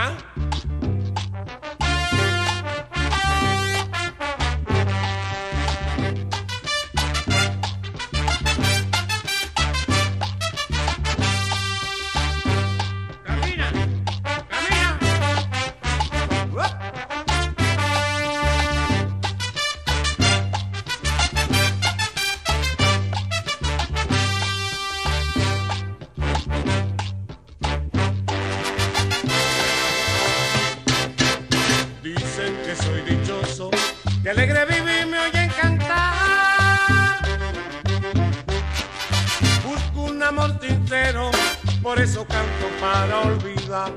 ¿Ah? Camina, camina. Dicen que soy dichoso, que alegre vivir me oyen cantar. Busco un amor sincero, por eso canto para olvidar.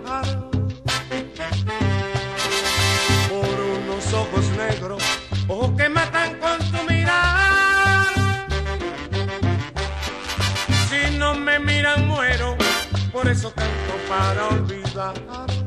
Por unos ojos negros, ojos que matan con su mirar. Si no me miran muero, por eso canto para olvidar.